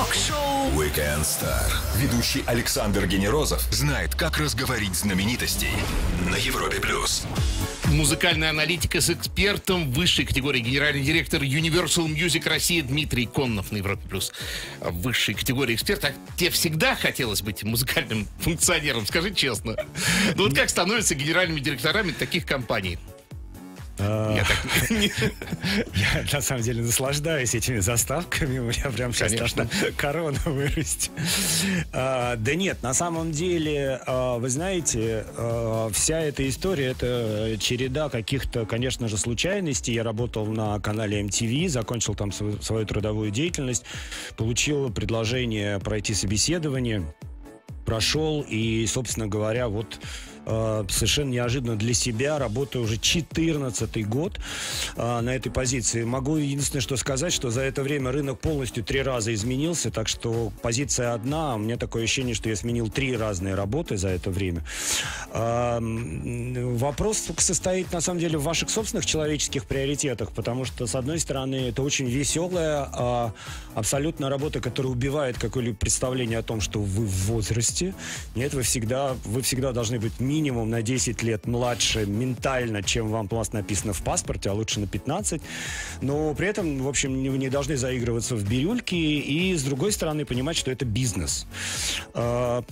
Ток-шоу Weekend Star. Ведущий Александр Генерозов знает, как разговорить знаменитостей на Европе+. Музыкальная аналитика с экспертом высшей категории, генеральный директор Universal Music России Дмитрий Коннов на Европе+. В высшей категории эксперта. Тебе всегда хотелось быть музыкальным функционером, скажи честно. Ну вот как становятся генеральными директорами таких компаний? Я на самом деле наслаждаюсь этими заставками. У меня прям сейчас должна корона вырасти. Да нет, на самом деле, вы знаете, вся эта история — это череда каких-то, конечно же, случайностей. Я работал на канале MTV, закончил там свою трудовую деятельность, получил предложение пройти собеседование, прошел и, собственно говоря, вот совершенно неожиданно для себя работаю уже 14-й год на этой позиции. Могу единственное, что сказать, что за это время рынок полностью 3 раза изменился, так что позиция одна, у меня такое ощущение, что я сменил 3 разные работы за это время. Вопрос состоит, на самом деле, в ваших собственных человеческих приоритетах, потому что, с одной стороны, это очень веселая, абсолютно работа, которая убивает какое-либо представление о том, что вы в возрасте. Нет, вы всегда должны быть минимум на 10 лет младше ментально, чем вам написано в паспорте, а лучше на 15. Но при этом, в общем, не должны заигрываться в бирюльки и, с другой стороны, понимать, что это бизнес. Я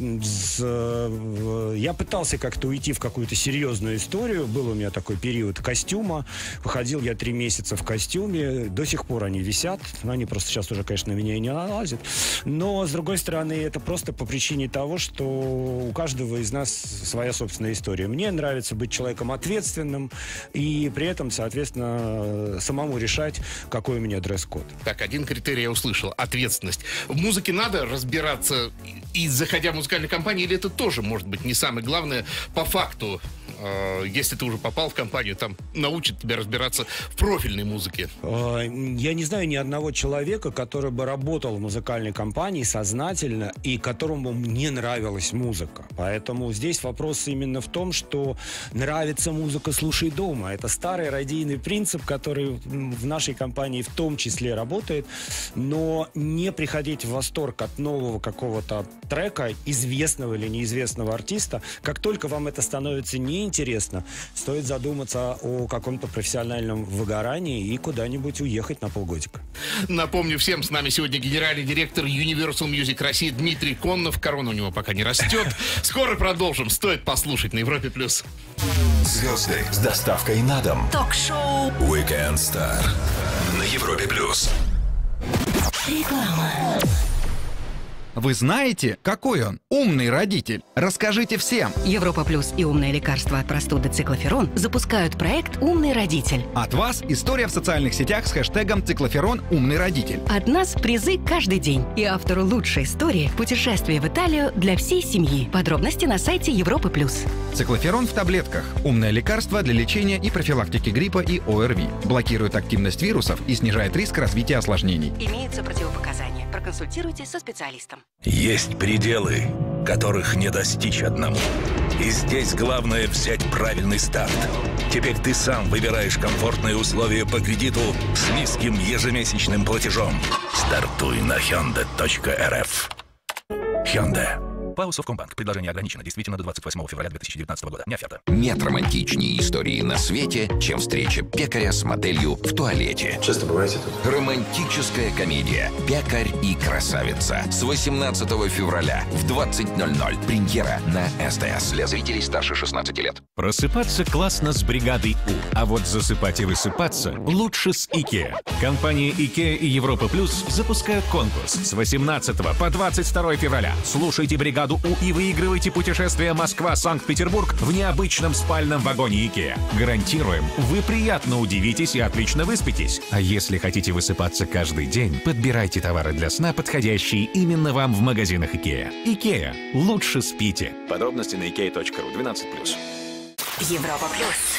пытался как-то уйти в какую-то серьезную историю. Был у меня такой период костюма. Походил я 3 месяца в костюме. До сих пор они висят. Они просто сейчас уже, конечно, на меня и не налазят. Но, с другой стороны, это просто по причине того, что у каждого из нас своя собственная история. Мне нравится быть человеком ответственным и при этом, соответственно, самому решать, какой у меня дресс-код. Так, один критерий я услышал. Ответственность. В музыке надо разбираться и заходя в музыкальную компанию, или это тоже может быть не самое главное по факту? Если ты уже попал в компанию, там научат тебя разбираться в профильной музыке. Я не знаю ни одного человека, который бы работал в музыкальной компании сознательно и которому не нравилась музыка. Поэтому здесь вопрос именно в том, что нравится музыка, слушай дома. Это старый радийный принцип, который в нашей компании в том числе работает. Но не приходить в восторг от нового какого-то трека, известного или неизвестного артиста, как только вам это становится неинтересно, стоит задуматься о каком-то профессиональном выгорании и куда-нибудь уехать на полгодика. Напомню всем, с нами сегодня генеральный директор Universal Music России Дмитрий Коннов. Корона у него пока не растет. Скоро продолжим. Стоит послушать на Европе+. Звезды с доставкой на дом. Ток-шоу Weekend Star на Европе+. Реклама. Вы знаете, какой он умный родитель? Расскажите всем. Европа Плюс и умное лекарство от простуды циклоферон запускают проект «Умный родитель». От вас история в социальных сетях с хэштегом «Циклоферон умный родитель». От нас призы каждый день. И автору лучшей истории – путешествие в Италию для всей семьи. Подробности на сайте Европы Плюс. Циклоферон в таблетках. Умное лекарство для лечения и профилактики гриппа и ОРВИ. Блокирует активность вирусов и снижает риск развития осложнений. Имеются противопоказания. Проконсультируйтесь со специалистом. Есть пределы, которых не достичь одному. И здесь главное взять правильный старт. Теперь ты сам выбираешь комфортные условия по кредиту с низким ежемесячным платежом. Стартуй на hyundai.rf. Hyundai. ПАО «Совкомбанк». Предложение ограничено. Действительно до 28 февраля 2019 года. Не оферта. Нет романтичнее истории на свете, чем встреча пекаря с моделью в туалете. Часто бываете тут? Романтическая комедия «Пекарь и красавица» с 18 февраля в 20:00. Премьера на СТС. Для зрителей старше 16 лет. Просыпаться классно с бригадой У, а вот засыпать и высыпаться лучше с IKEA. Компания IKEA и Европа Плюс запускают конкурс с 18 по 22 февраля. Слушайте бригаду У и выигрывайте путешествие Москва-Санкт-Петербург в необычном спальном вагоне IKEA. Гарантируем, вы приятно удивитесь и отлично выспитесь. А если хотите высыпаться каждый день, подбирайте товары для сна, подходящие именно вам в магазинах IKEA. IKEA. Лучше спите. Подробности на ikea.ru 12+. Европа Плюс.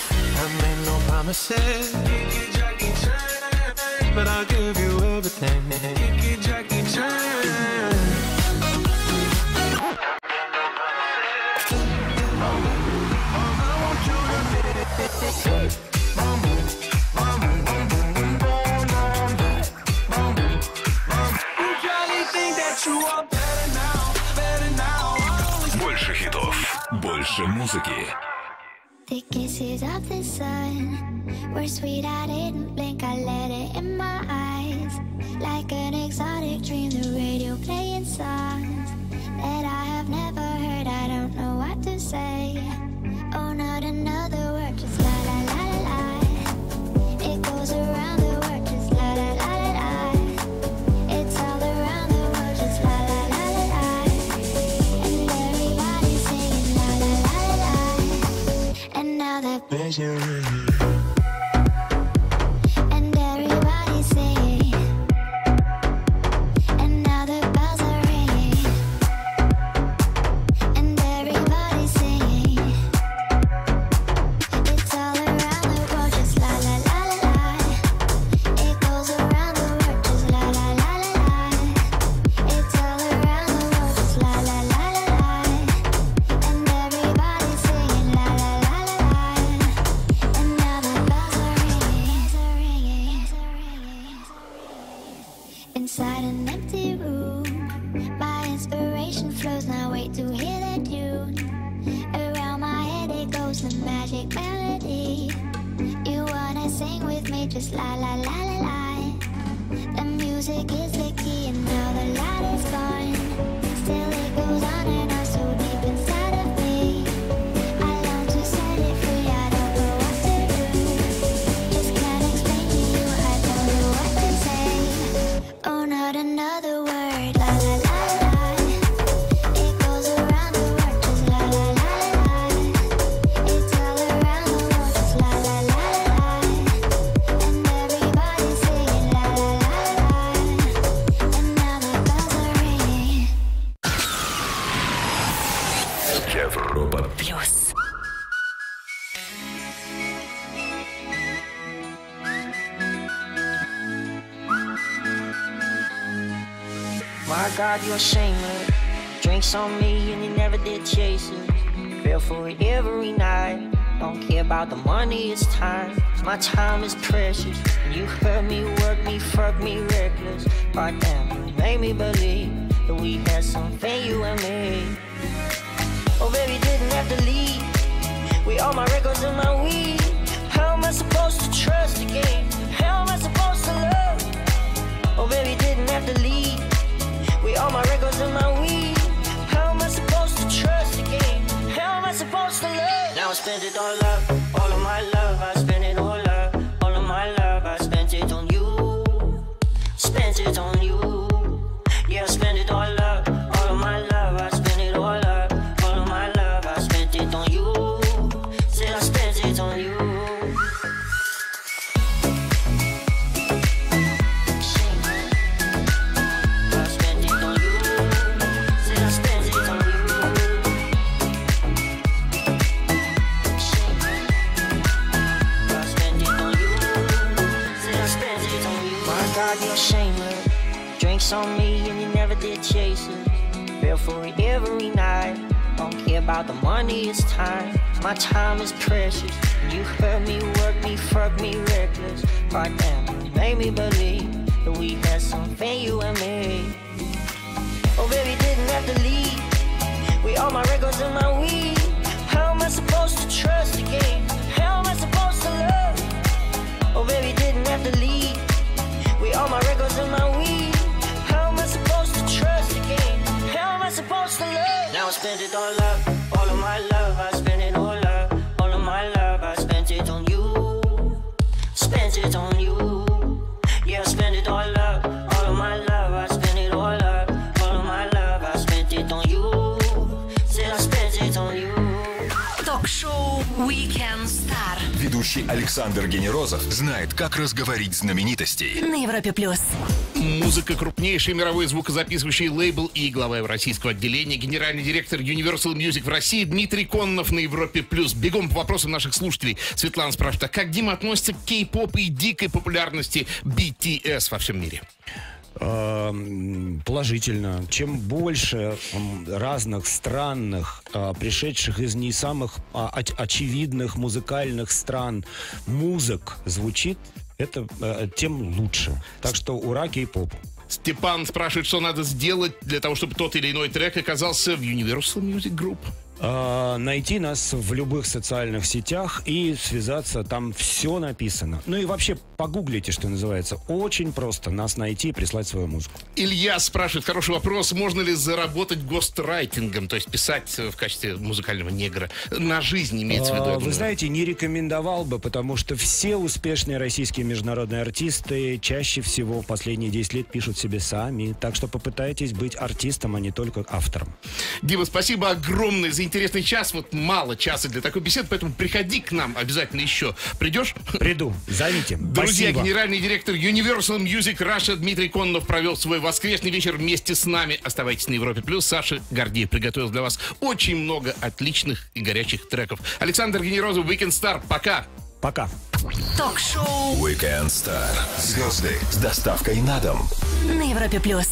You probably think that Больше хитов, больше музыки. The kisses of the sun were sweet, I didn't blink, I let it in my eyes. Like an exotic dream, the radio playing songs that I have never heard, I don't know what to say. Oh, not another word, just la la la la la. It goes around the world, just la la la la la. It's all around the world, just la la la la la. And everybody's singing la la la la la. And now that bells are ringing. And everybody's singing. And now the bells are ringing. And everybody's singing. It's all around the world, just la la la la la. It goes around the world, just la la la la la. It's all around the world, just la la la la la. And everybody's singing la la la la la. And now the bells are ringing. Inside an empty room, my inspiration flows. Now wait to hear the tune. Around my head it goes the magic melody. You wanna sing with me, just la la la la la. The music is the key, and now the light is gone. Still it goes on and on, so deep inside of me. I long to set it free, I don't know what to do. Just can't explain to you, I don't know what to say. Oh, not another word, la la la la la. It goes around the world, just la la la la la. It's all around the world, just la la la la la. And everybody's singing la la la la la. And now the bells are ringing. Европа Плюс. My God, you're shameless. Drinks on me and you never did chase it. Feel for it every night. Don't care about the money, it's time. My time is precious. You hurt me, work me, fuck me reckless. But damn, you made me believe that we had something, you and me. Oh, baby, didn't have to leave. We all my records and my weed. How am I supposed to trust again? How am I supposed to love? Oh, baby, didn't have to leave. We all my records and my weed. How am I supposed to trust again? How am I supposed to love? Now I spent it all up, all of my love. I spent it all up, all of my love. I spent it on you, spent it on you. Yeah, I spent it all up, all of my love. I spent it all up, all of my love. I spent it on you, said I spent it on you. You're shameless. Drinks on me and you never did chase it. Feel for it every night. Don't care about the money, it's time. My time is precious. You hurt me, work me, fuck me reckless. But damn, you made me believe that we had something, you and me. Oh, baby, didn't have to leave. We all my records and my weed. How am I supposed to trust again? How am I supposed to love? Oh, baby, didn't have to leave. We all my records and my weed. How am I supposed to trust again? How am I supposed to love? Now I spent it all up, all of my love. I spent it all up, all of my love. I spent it on you, spent it on you. Yeah, I spent it all up, all of my love. I spent it all up, all of my love. I spent it on you, said I spent it on you. Ток-шоу Weekend Star. Ведущий Александр Генерозов знает, как разговорить знаменитостей. На Европе Плюс. Музыка — крупнейший мировой звукозаписывающий лейбл и глава российского отделения, генеральный директор Universal Music в России Дмитрий Коннов на Европе Плюс. Бегом по вопросам наших слушателей. Светлана спрашивает, а как Дима относится к кей-поп и дикой популярности BTS во всем мире? Положительно. Чем больше разных странных, пришедших из не самых очевидных музыкальных стран музык звучит, это тем лучше. Так что ура кей-попу. Степан спрашивает, что надо сделать для того, чтобы тот или иной трек оказался в Universal Music Group. Найти нас в любых социальных сетях и связаться, там все написано. Ну и вообще погуглите, что называется. Очень просто нас найти и прислать свою музыку. Илья спрашивает, хороший вопрос, можно ли заработать гострайтингом, то есть писать в качестве музыкального негра на жизнь, имеется в виду? Вы знаете, не рекомендовал бы, потому что все успешные российские международные артисты чаще всего в последние 10 лет пишут себе сами. Так что попытайтесь быть артистом, а не только автором. Дима, спасибо огромное за интересный час. Вот мало часа для такой беседы, поэтому приходи к нам обязательно еще. Придешь? Приду. Зовите. Друзья, Спасибо. генеральный директор Universal Music Russia Дмитрий Кононов провел свой воскресный вечер вместе с нами. Оставайтесь на Европе Плюс. Саша Гордеев приготовил для вас очень много отличных и горячих треков. Александр Генерозов, Weekend Star. Пока. Пока. Ток-шоу Weekend Star. Звезды с доставкой на дом. на Европе плюс.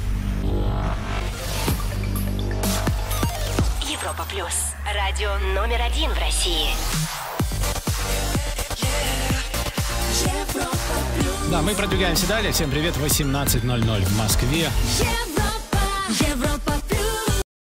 Европа Плюс. Радио номер 1 в России. Да, мы продвигаемся далее. Всем привет, 18:00 в Москве. Европа,